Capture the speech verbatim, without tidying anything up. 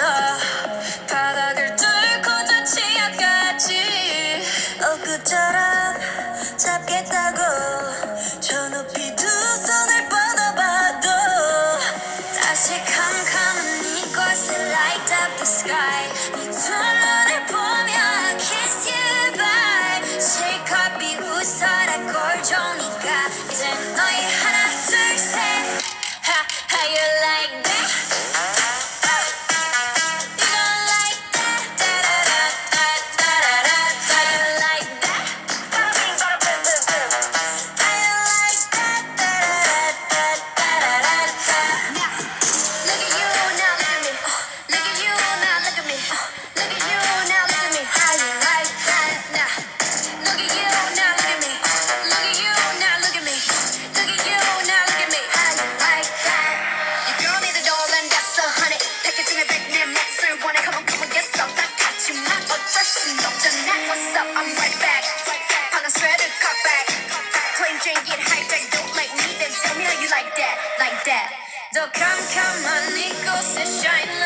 바닥을 뚫고 저 지하까지 엊그처럼 잡겠다고 저 높이 두 손을 뻗어봐도 다시 캄캄한 이곳에 light up the sky 네 두 눈을 보며 kiss you bye 실컷 비웃어라 꼴좋으니까 이제 너희 하나 둘 셋 ha how you like that you gon' like that da da da da da da how you like that how you like that da da da da da da look at you now look at me look at you now look at me look at you now look at me how you like that now look at you now look at me look at you now look at me look at you now look at me how you like that you girl need a doll and that's a honey 패키징을 백내 몫을 원해 come on come on get some 딱 같지만 어쩔 순 없잖아 what's up I'm right back 방금 sweater cock back plain Jane get hype back don't like me then tell me how you like that like that 더 캄캄한 이곳에 shine